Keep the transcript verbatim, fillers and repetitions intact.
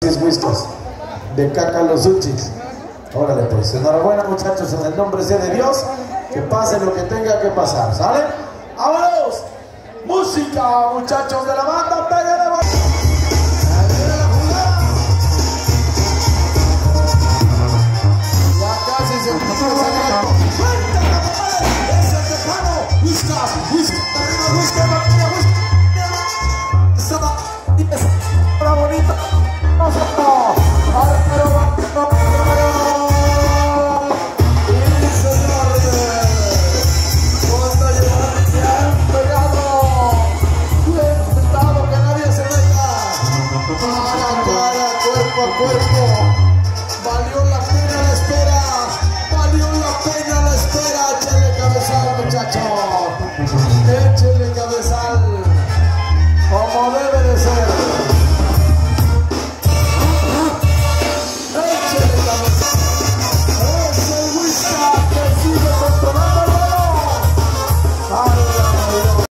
Whiskos de Caca los Uchis. Órale pues, enhorabuena muchachos, en el nombre sea de Dios, que pase lo que tenga que pasar, ¿sale? ¡Vámonos! Música, muchachos de la banda, pégale la banda. Ya casi se empezó a sacar. ¡Fuerte, cabrones! ¡Es el tejano! ¡Whiskas! ¡Whiskas! ¡Arriba, whiskas! ¡Arriba, whiskas! ¡Esa va! ¡Esa va bonita! ¡No se va! ¡Ahora pero va! ¡Y señores! ¿Cómo está llevando? ¡Bien pegado! ¡Bien sentado! ¡Que nadie se venga! ¡Cara a cara! ¡Cuerpo a cuerpo! ¡Valió la pena la espera! ¡Valió la pena la espera! ¡Échale cabezal, muchachos! ¡Échale cabezal!